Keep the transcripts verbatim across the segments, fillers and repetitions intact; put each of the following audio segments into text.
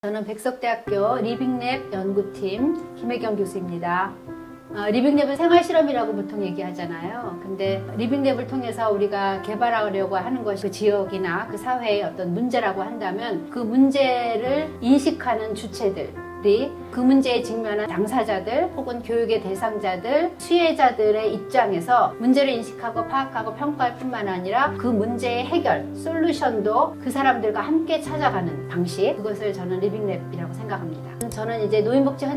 저는 백석대학교 리빙랩 연구팀 김혜경 교수입니다. 어, 리빙랩은 생활실험이라고 보통 얘기하잖아요. 근데 리빙랩을 통해서 우리가 개발하려고 하는 것이 그 지역이나 그 사회의 어떤 문제라고 한다면 그 문제를 인식하는 주체들, 그 문제에 직면한 당사자들 혹은 교육의 대상자들, 수혜자들의 입장에서 문제를 인식하고 파악하고 평가할 뿐만 아니라 그 문제의 해결, 솔루션도 그 사람들과 함께 찾아가는 방식, 그것을 저는 리빙랩이라고 생각합니다. 저는 이제 노인복지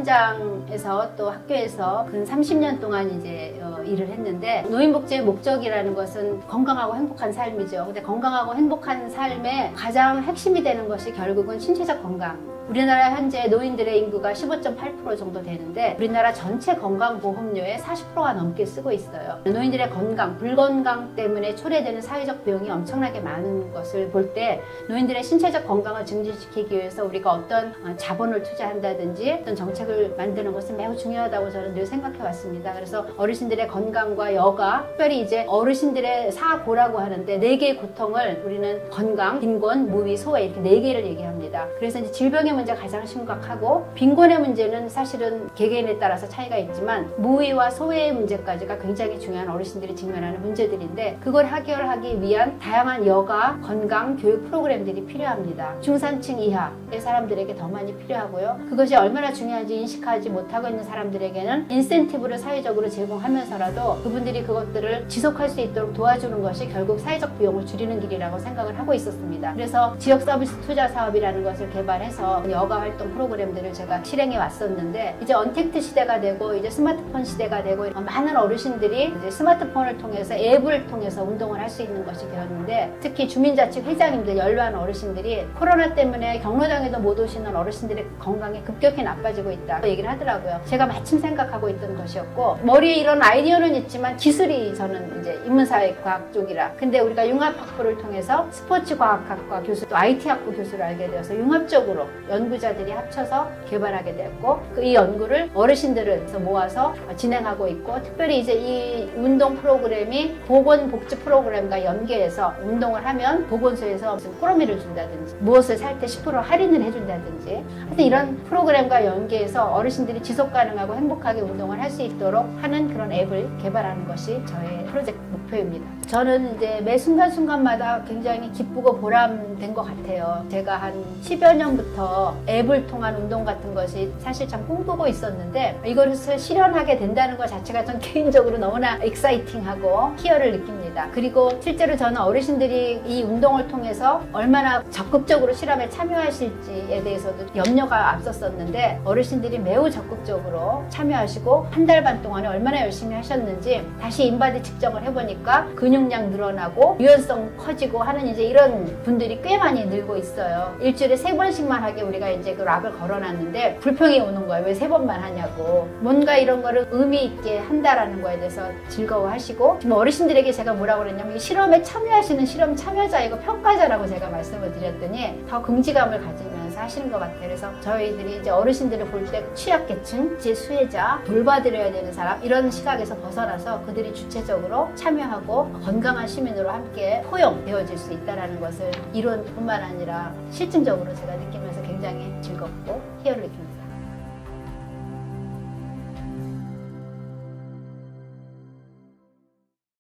현장에서 또 학교에서 근 삼십 년 동안 이제 어, 일을 했는데, 노인복지의 목적이라는 것은 건강하고 행복한 삶이죠. 근데 건강하고 행복한 삶의 가장 핵심이 되는 것이 결국은 신체적 건강. 우리나라 현재 노인들의 인구가 십오 점 팔 퍼센트 정도 되는데 우리나라 전체 건강보험료의 사십 퍼센트가 넘게 쓰고 있어요. 노인들의 건강, 불건강 때문에 초래되는 사회적 비용이 엄청나게 많은 것을 볼 때 노인들의 신체적 건강을 증진시키기 위해서 우리가 어떤 자본을 투자한다든지 어떤 정책을 만드는 것은 매우 중요하다고 저는 늘 생각해 왔습니다. 그래서 어르신들의 건강과 여가, 특별히 이제 어르신들의 사고라고 하는데 네 개의 고통을 우리는 건강, 빈곤, 무위, 소외 이렇게 네 개를 얘기합니다. 그래서 이제 질병의 문제가 가장 심각하고, 빈곤의 문제는 사실은 개개인에 따라서 차이가 있지만 무위와 소외의 문제까지가 굉장히 중요한 어르신들이 직면하는 문제들인데, 그걸 해결하기 위한 다양한 여가, 건강, 교육 프로그램들이 필요합니다. 중산층 이하의 사람들에게 더 많이 필요하고요. 그것이 얼마나 중요한지 인식하지 못하고 있는 사람들에게는 인센티브를 사회적으로 제공하면서라도 그분들이 그것들을 지속할 수 있도록 도와주는 것이 결국 사회적 비용을 줄이는 길이라고 생각을 하고 있었습니다. 그래서 지역 서비스 투자 사업이라는 것을 개발해서 여가 활동 프로그램들을 제가 실행해 왔었는데, 이제 언택트 시대가 되고 이제 스마트폰 시대가 되고 많은 어르신들이 이제 스마트폰을 통해서 앱을 통해서 운동을 할 수 있는 것이 되었는데, 특히 주민자치 회장님들, 연로한 어르신들이 코로나 때문에 경로당에도 못 오시는 어르신들의 건강이 급격히 나빠지고 있다 얘기를 하더라고요. 제가 마침 생각하고 있던 것이었고, 머리에 이런 아이디어는 있지만 기술이 저는 이제 인문사회과학 쪽이라, 근데 우리가 융합학부를 통해서 스포츠과학학과 교수, 또 아이티학부 교수를 알게 되어서 융합적으로 연구자들이 합쳐서 개발하게 됐고, 그 이 연구를 어르신들을 모아서 진행하고 있고, 특별히 이제 이 운동 프로그램이 보건복지 프로그램과 연계해서 운동을 하면 보건소에서 무슨 꾸러미를 준다든지 무엇을 살 때 십 퍼센트 할인을 해준다든지, 하여튼 이런 프로그램과 연계해서 어르신들이 지속 가능하고 행복하게 운동을 할 수 있도록 하는 그런 앱을 개발하는 것이 저의 프로젝트 목표입니다. 저는 이제 매 순간순간마다 굉장히 기쁘고 보람된 것 같아요. 제가 한 십여 년부터 앱을 통한 운동 같은 것이 사실 참 꿈꾸고 있었는데, 이것을 실현하게 된다는 것 자체가 전 개인적으로 너무나 익사이팅하고 희열을 느낍니다. 그리고 실제로 저는 어르신들이 이 운동을 통해서 얼마나 적극적으로 실험에 참여하실지에 대해서도 염려가 앞섰었는데, 어르신들이 매우 적극적으로 참여하시고 한 달 반 동안에 얼마나 열심히 하셨는지 다시 인바디 측정을 해보니까 근육량 늘어나고 유연성 커지고 하는 이제 이런 분들이 꽤 많이 늘고 있어요. 일주일에 세 번씩만 하게 우리가 이제 그 락을 걸어놨는데 불평이 오는 거예요. 왜 세 번만 하냐고. 뭔가 이런 거를 의미 있게 한다라는 거에 대해서 즐거워하시고, 지금 어르신들에게 제가 뭐라고 그랬냐면 실험에 참여하시는 실험 참여자이고 평가자라고 제가 말씀을 드렸더니 더 긍지감을 가지면서 하시는 것 같아요. 그래서 저희들이 이제 어르신들을 볼 때 취약계층, 재수혜자, 돌봐드려야 되는 사람, 이런 시각에서 벗어나서 그들이 주체적으로 참여하고 건강한 시민으로 함께 포용되어질 수 있다는 것을 이론뿐만 아니라 실증적으로 제가 느끼면서 굉장히 즐겁고 희열을 느낍니다.